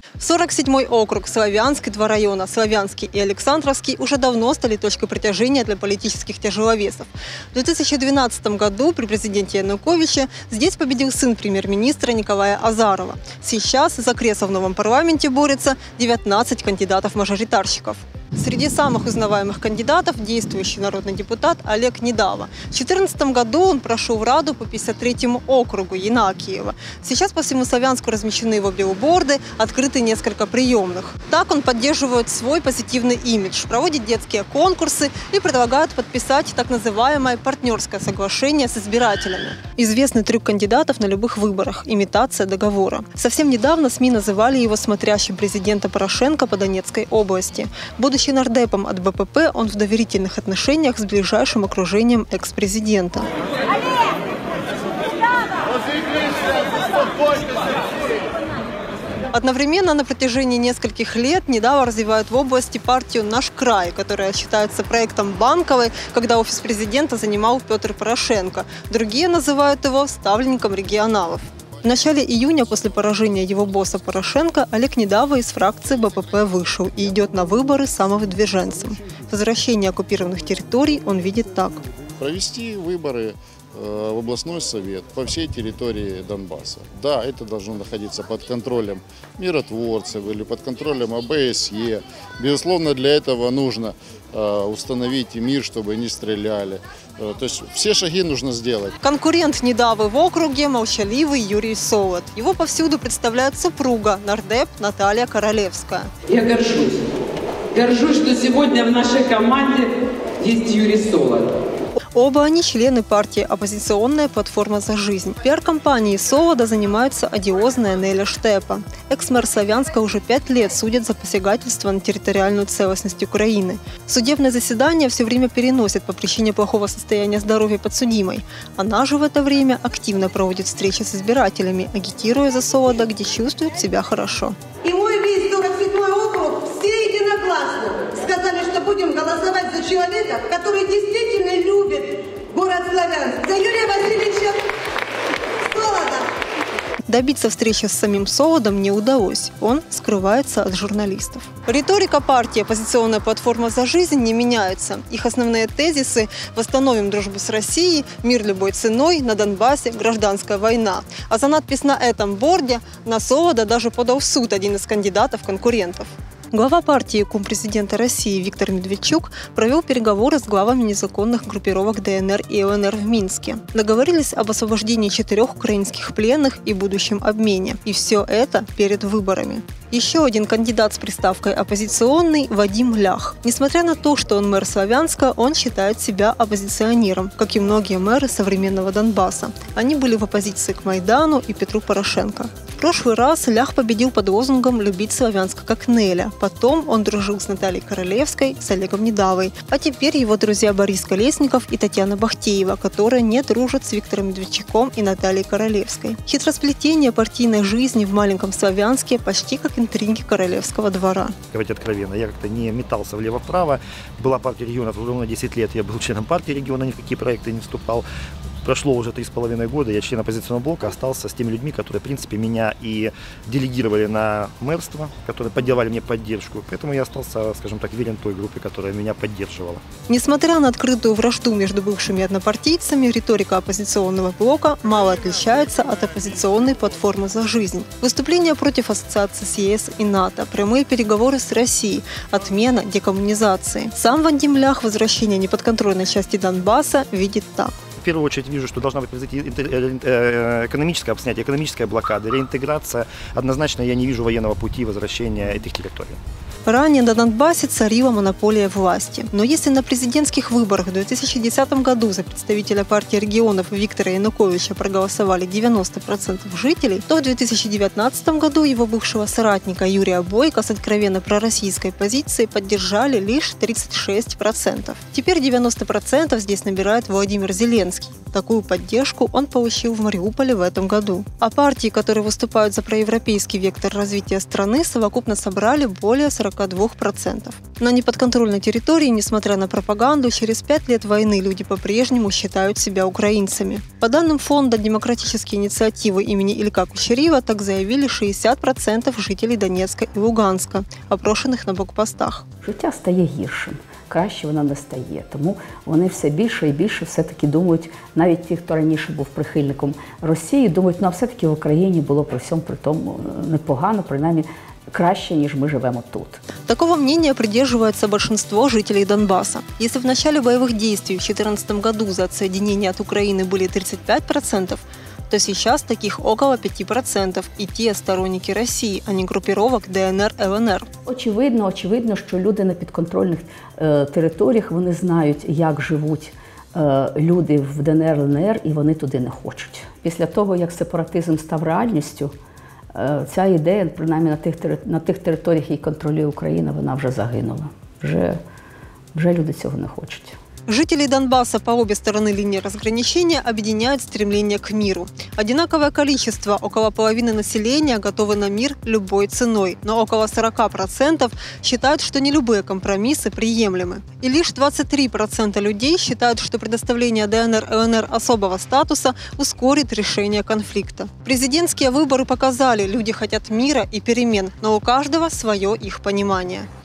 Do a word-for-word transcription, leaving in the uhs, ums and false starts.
сорок седьмой округ, Славянский, два района, Славянский и Александровский, уже давно стали точкой притяжения для политических тяжеловесов. В две тысячи двенадцатом году при президенте Януковиче здесь победил сын премьер-министра Николая Азарова. Сейчас за кресло в новом парламенте борются девятнадцать кандидатов-мажоритарщиков. Среди самых узнаваемых кандидатов действующий народный депутат Олег Недава. В две тысячи четырнадцатом году он прошел в Раду по пятьдесят третьему округу Янакиева. Сейчас по всему Славянску размещены его билборды, открыты несколько приемных. Так он поддерживает свой позитивный имидж, проводит детские конкурсы и предлагает подписать так называемое партнерское соглашение с избирателями. Известный трюк кандидатов на любых выборах – имитация договора. Совсем недавно СМИ называли его смотрящим президента Порошенко по Донецкой области. Будучи нардепом от Бэ Пэ Пэ, он в доверительных отношениях с ближайшим окружением экс-президента. Одновременно на протяжении нескольких лет Недава развивает в области партию «Наш край», которая считается проектом Банковой, когда офис президента занимал Петр Порошенко. Другие называют его ставленником регионалов. В начале июня после поражения его босса Порошенко Олег Недава из фракции Бэ Пэ Пэ вышел и идет на выборы самовыдвиженцем. Возвращение оккупированных территорий он видит так. Провести выборы в областной совет по всей территории Донбасса. Да, это должно находиться под контролем миротворцев или под контролем О Бэ Эс Е. Безусловно, для этого нужно установить мир, чтобы не стреляли. То есть все шаги нужно сделать. Конкурент Недавы в округе – молчаливый Юрий Солод. Его повсюду представляет супруга, нардеп Наталья Королевская. Я горжусь. Горжусь, что сегодня в нашей команде есть Юрий Солод. Оба они члены партии «Оппозиционная платформа за жизнь». Пиар-компанией Солода занимается одиозная Неля Штепа. Экс-мэр Славянска уже пять лет судят за посягательство на территориальную целостность Украины. Судебное заседание все время переносит по причине плохого состояния здоровья подсудимой. Она же в это время активно проводит встречи с избирателями, агитируя за Солода, где чувствует себя хорошо. И мой весь сорок седьмой округ все единогласно сказали, что будем голосовать за человека, который действительно любит город Славянск, за Юрия Васильевича Солода. Добиться встречи с самим Солодом не удалось. Он скрывается от журналистов. Риторика партии «Оппозиционная платформа за жизнь» не меняется. Их основные тезисы – «Восстановим дружбу с Россией», «Мир любой ценой», «На Донбассе», «Гражданская война». А за надпись на этом борде на Солода даже подал в суд один из кандидатов-конкурентов. Глава партии кум президента России Виктор Медведчук провел переговоры с главами незаконных группировок Дэ Эн Эр и Эл Эн Эр в Минске. Договорились об освобождении четырех украинских пленных и будущем обмене. И все это перед выборами. Еще один кандидат с приставкой «оппозиционный» – Вадим Лях. Несмотря на то, что он мэр Славянска, он считает себя оппозиционером, как и многие мэры современного Донбасса. Они были в оппозиции к Майдану и Петру Порошенко. В прошлый раз Лях победил под лозунгом «Любить Славянск как Неля». Потом он дружил с Натальей Королевской, с Олегом Недавой. А теперь его друзья Борис Колесников и Татьяна Бахтеева, которые не дружат с Виктором Медведчуком и Натальей Королевской. Хитросплетение партийной жизни в маленьком Славянске почти как интриги королевского двора. Говорить откровенно, я как-то не метался влево-вправо. Была партия регионов, уже на десять лет я был членом партии региона, ни в какие проекты не вступал. Прошло уже три с половиной года, я член оппозиционного блока, остался с теми людьми, которые, в принципе, меня и делегировали на мэрство, которые поддержали мне поддержку. Поэтому я остался, скажем так, верен той группе, которая меня поддерживала. Несмотря на открытую вражду между бывшими однопартийцами, риторика оппозиционного блока мало отличается от оппозиционной платформы «За жизнь». Выступления против ассоциации с Е Эс и НАТО, прямые переговоры с Россией, отмена декоммунизации. Сам Вадим Лях возвращение неподконтрольной части Донбасса видит так. В первую очередь вижу, что должна быть произойти экономическое обснятие, экономическая блокада, реинтеграция. Однозначно я не вижу военного пути возвращения этих территорий. Ранее на Донбассе царила монополия власти. Но если на президентских выборах в две тысячи десятом году за представителя партии регионов Виктора Януковича проголосовали девяносто процентов жителей, то в две тысячи девятнадцатом году его бывшего соратника Юрия Бойко с откровенно пророссийской позицией поддержали лишь тридцать шесть процентов. Теперь девяносто процентов здесь набирает Владимир Зеленский. Такую поддержку он получил в Мариуполе в этом году. А партии, которые выступают за проевропейский вектор развития страны, совокупно собрали более сорока сорок два процента. На неподконтрольной территории, несмотря на пропаганду, через пять лет войны люди по-прежнему считают себя украинцами. По данным фонда «Демократические инициативы» имени Илька Кучерьева, так заявили шестьдесят процентов жителей Донецка и Луганска, опрошенных на блокпостах. Життя стає гіршим, краще воно не стає. Тому вони все більше і більше все-таки думають, навіть ті, хто раніше був прихильником Росії, думають, ну а все-таки в Україні було при всьому при тому непогано, принаймні краще, ніж мы живем тут. Такого мнения придерживается большинство жителей Донбасса. Если в начале боевых действий в две тысячи четырнадцатом году за отсоединение от Украины были тридцать пять процентов, то сейчас таких около пяти процентов, и те сторонники России, а не группировок ДНР, ЛНР. Очевидно, очевидно, що люди на підконтрольних е, територіях, вони знають, як живуть е, люди в ДНР, ЛНР, і вони туди не хочуть. Після того, як сепаратизм став реальністю, е, ця ідея, принаймні на тих, на тих територіях, які контролює Україна, вона вже загинула. Вже, вже люди цього не хочуть. Жителей Донбасса по обе стороны линии разграничения объединяет стремление к миру. Одинаковое количество, около половины населения, готовы на мир любой ценой, но около сорока процентов считают, что не любые компромиссы приемлемы. И лишь двадцать три процента людей считают, что предоставление ДНР, ЛНР особого статуса ускорит решение конфликта. Президентские выборы показали, люди хотят мира и перемен, но у каждого свое их понимание.